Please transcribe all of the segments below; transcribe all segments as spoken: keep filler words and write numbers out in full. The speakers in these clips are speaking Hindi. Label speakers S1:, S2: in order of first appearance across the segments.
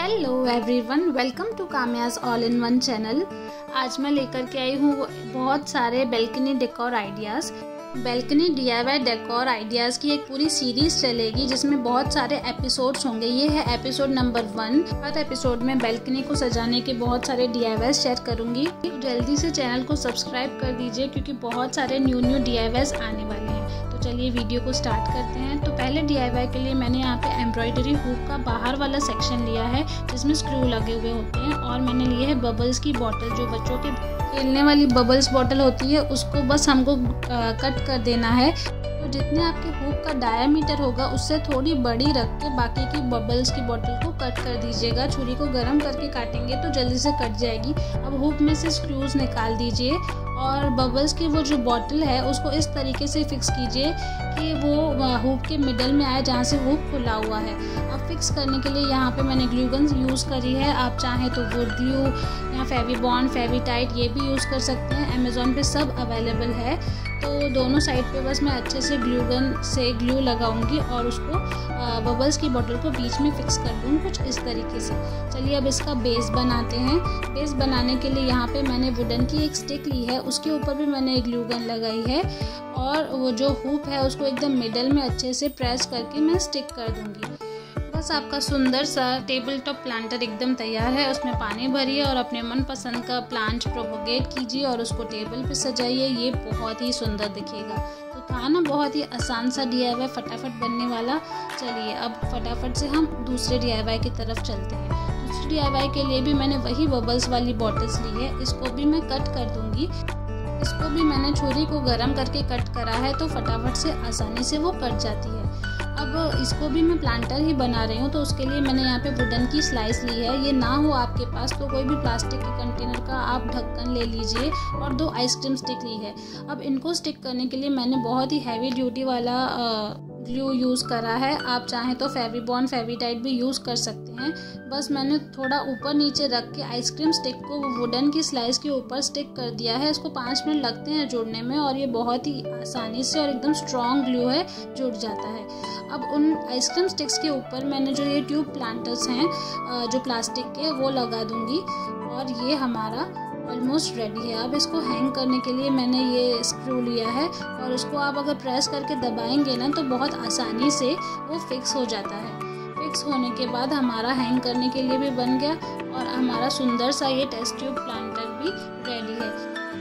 S1: Hello everyone, welcome to Kamya's all in one channel. आज मैं लेकर के आई हूँ बहुत सारे balcony decor ideas. Balcony DIY decor ideas की एक पूरी सीरीज़ चलेगी जिसमें बहुत सारे एपिसोड्स होंगे। ये है एपिसोड नंबर वन। हर एपिसोड में बेल्कनी को सजाने के बहुत सारे डीआईवाईज़ शेयर करूँगी। तो जल्दी से चैनल को सब्सक्राइब कर दीजिए क्योंकि बहुत सारे न्यू न्यू डीआईवाईज़ आने वाले हैं। तो चलिए वीडियो को स्टार्ट करते हैं। तो पहले डीआईवाई के लिए मैंने यहाँ पे एम्ब्रॉयडरी हुक का बाहर वाला सेक्शन लिया है जिसमें स्क्रू लगे हुए होते हैं, और मैंने लिए है बबल्स की बॉटल। जो बच्चों के खेलने वाली बबल्स बॉटल होती है उसको बस हमको कट कर देना है। तो जितने आपके हुक का डायामीटर होगा उससे थोड़ी बड़ी रख के बाकी की बबल्स की बॉटल को कट कर दीजिएगा। छुरी को गर्म करके काटेंगे तो जल्दी से कट जाएगी। अब हुक में से स्क्रूज निकाल दीजिए और बबल्स की वो जो बॉटल है उसको इस तरीके से फिक्स कीजिए कि वो हुक के मिडल में आए जहाँ से हुक खुला हुआ है। अब फिक्स करने के लिए यहाँ पे मैंने ग्लू गन यूज़ करी है। आप चाहें तो वुड ग्लू या फेविबॉन्ड, फेविटाइट ये भी यूज़ कर सकते हैं। अमेज़ॉन पे सब अवेलेबल है। तो दोनों साइड पे बस मैं अच्छे से ग्लू गन से ग्लू लगाऊंगी और उसको बबल्स की बोतल को बीच में फिक्स कर दूँ कुछ इस तरीके से। चलिए अब इसका बेस बनाते हैं। बेस बनाने के लिए यहाँ पे मैंने वुडन की एक स्टिक ली है, उसके ऊपर भी मैंने एक ग्लू गन लगाई है और वो जो हुक है उसको एकदम मिडल में अच्छे से प्रेस करके मैं स्टिक कर दूँगी। बस आपका सुंदर सा टेबल टॉप प्लांटर एकदम तैयार है। उसमें पानी भरिए और अपने मनपसंद का प्लांट प्रोपोगेट कीजिए और उसको टेबल पे सजाइए। ये बहुत ही सुंदर दिखेगा। तो था ना बहुत ही आसान सा डीआईवाई, फटाफट बनने वाला। चलिए अब फटाफट से हम दूसरे डीआईवाई की तरफ चलते हैं। दूसरे डीआईवाई के लिए भी मैंने वही बबल्स वाली बॉटल्स ली है। इसको भी मैं कट कर दूंगी। इसको भी मैंने छुरी को गर्म करके कट करा है तो फटाफट से आसानी से वो कट जाती है। अब इसको भी मैं प्लांटर ही बना रही हूँ तो उसके लिए मैंने यहाँ पे वुडन की स्लाइस ली है। ये ना हो आपके पास तो कोई भी प्लास्टिक के कंटेनर का आप ढक्कन ले लीजिए, और दो आइसक्रीम स्टिक ली है। अब इनको स्टिक करने के लिए मैंने बहुत ही हैवी ड्यूटी वाला ग्लू यूज़ करा है। आप चाहें तो फेविबॉन्ड, फेविटाइट भी यूज़ कर सकते हैं। बस मैंने थोड़ा ऊपर नीचे रख के आइसक्रीम स्टिक को वुडन की स्लाइस के ऊपर स्टिक कर दिया है। इसको पाँच मिनट लगते हैं जुड़ने में और ये बहुत ही आसानी से और एकदम स्ट्रॉन्ग ग्लू है, जुड़ जाता है। अब उन आइसक्रीम स्टिक्स के ऊपर मैंने जो ये ट्यूब प्लांटर्स हैं जो प्लास्टिक के, वो लगा दूंगी और ये हमारा ऑलमोस्ट रेडी है। अब इसको हैंग करने के लिए मैंने ये स्क्रू लिया है और उसको आप अगर प्रेस करके दबाएंगे ना तो बहुत आसानी से वो फिक्स हो जाता है। फिक्स होने के बाद हमारा हैंग करने के लिए भी बन गया और हमारा सुंदर सा ये टेस्ट ट्यूब प्लांटर भी रेडी है।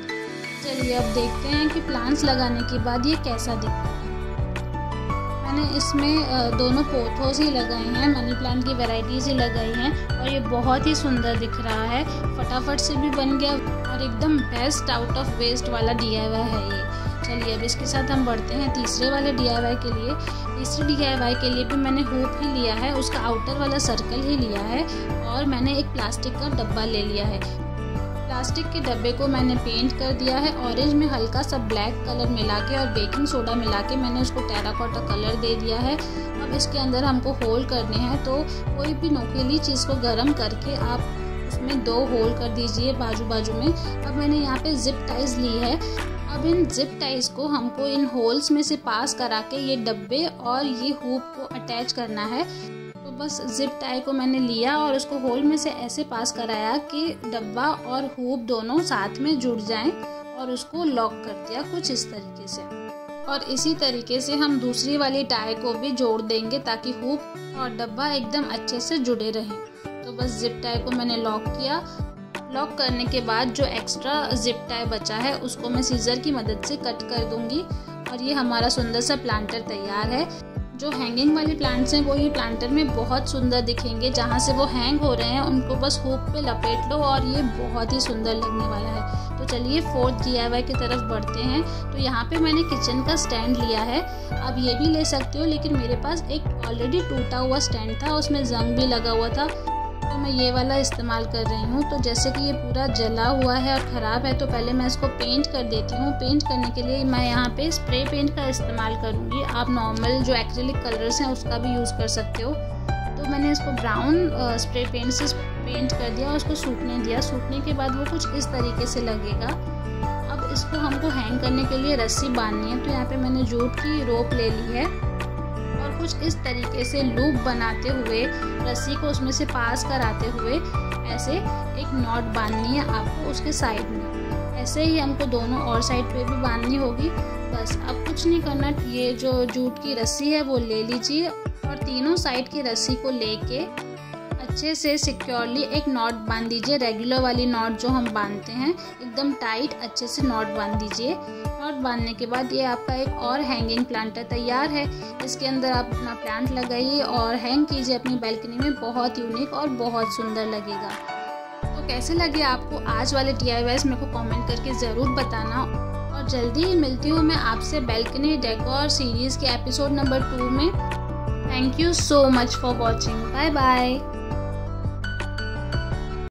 S1: चलिए अब देखते हैं कि प्लांट्स लगाने के बाद ये कैसा दिखता है। मैंने इसमें दोनों पोथोस ही लगाए हैं, मनी प्लांट की वैरायटीज़ ही लगाई हैं और ये बहुत ही सुंदर दिख रहा है। फटाफट से भी बन गया और एकदम बेस्ट आउट ऑफ वेस्ट वाला डीआईवाई है ये। चलिए अब इसके साथ हम बढ़ते हैं तीसरे वाले डीआईवाई के लिए। तीसरे डीआईवाई के लिए भी मैंने हुक ही लिया है, उसका आउटर वाला सर्कल ही लिया है और मैंने एक प्लास्टिक का डब्बा ले लिया है। प्लास्टिक के डब्बे को मैंने पेंट कर दिया है ऑरेंज में, हल्का सा ब्लैक कलर मिला के और बेकिंग सोडा मिला के मैंने उसको टेराकोटा कलर दे दिया है। अब इसके अंदर हमको होल करने हैं, तो कोई भी नोकीली चीज़ को गर्म करके आप उसमें दो होल कर दीजिए बाजू बाजू में। अब मैंने यहाँ पे जिप टाइज ली है। अब इन जिप टाइज को हमको इन होल्स में से पास करा के ये डब्बे और ये हुक को अटैच करना है। तो बस जिप टाई को मैंने लिया और उसको होल में से ऐसे पास कराया कि डब्बा और हुक दोनों साथ में जुड़ जाएं और उसको लॉक कर दिया कुछ इस तरीके से। और इसी तरीके से हम दूसरी वाली टाई को भी जोड़ देंगे ताकि हुक और डब्बा एकदम अच्छे से जुड़े रहें। तो बस जिप टाई को मैंने लॉक किया। लॉक करने के बाद जो एक्स्ट्रा जिप टाई बचा है उसको मैं सीजर की मदद से कट कर दूंगी और ये हमारा सुंदर सा प्लांटर तैयार है। जो हैंगिंग वाले प्लांट्स हैं वो ये प्लांटर में बहुत सुंदर दिखेंगे। जहाँ से वो हैंग हो रहे हैं उनको बस हुक पे लपेट लो और ये बहुत ही सुंदर लगने वाला है। तो चलिए फोर्थ डीआईवाई की तरफ बढ़ते हैं। तो यहाँ पे मैंने किचन का स्टैंड लिया है। आप ये भी ले सकते हो, लेकिन मेरे पास एक ऑलरेडी टूटा हुआ स्टैंड था, उसमें जंग भी लगा हुआ था, तो मैं ये वाला इस्तेमाल कर रही हूँ। तो जैसे कि ये पूरा जला हुआ है और ख़राब है तो पहले मैं इसको पेंट कर देती हूँ। पेंट करने के लिए मैं यहाँ पे स्प्रे पेंट का इस्तेमाल करूँगी। आप नॉर्मल जो एक्रेलिक कलर्स हैं उसका भी यूज़ कर सकते हो। तो मैंने इसको ब्राउन स्प्रे पेंट से पेंट कर दिया और उसको सूखने दिया। सूखने के बाद वो कुछ इस तरीके से लगेगा। अब इसको हमको हैंग करने के लिए रस्सी बांधनी है। तो यहाँ पर मैंने जूट की रोप ले ली है और कुछ इस तरीके से लूप बनाते हुए रस्सी को उसमें से पास कराते हुए ऐसे एक नॉट बांधनी है आपको उसके साइड में। ऐसे ही हमको दोनों और साइड पे भी बांधनी होगी। बस अब कुछ नहीं करना, ये जो जूट की रस्सी है वो ले लीजिए और तीनों साइड की रस्सी को लेके अच्छे से सिक्योरली एक नॉट बांध दीजिए। रेगुलर वाली नॉट जो हम बांधते हैं एकदम टाइट अच्छे से नॉट बांध दीजिए। नॉट बांधने के बाद ये आपका एक और हैंगिंग प्लांटर तैयार है। इसके अंदर आप अपना प्लांट लगाइए और हैंग कीजिए अपनी बैल्कनी में। बहुत यूनिक और बहुत सुंदर लगेगा। तो कैसे लगे आपको आज वाले डी आई वाईज़ मेरे को कमेंट करके ज़रूर बताना। और जल्दी ही मिलती हूँ मैं आपसे बैल्कनी डेकोर सीरीज़ के एपिसोड नंबर टू में। Thank you so much for watching. Bye bye.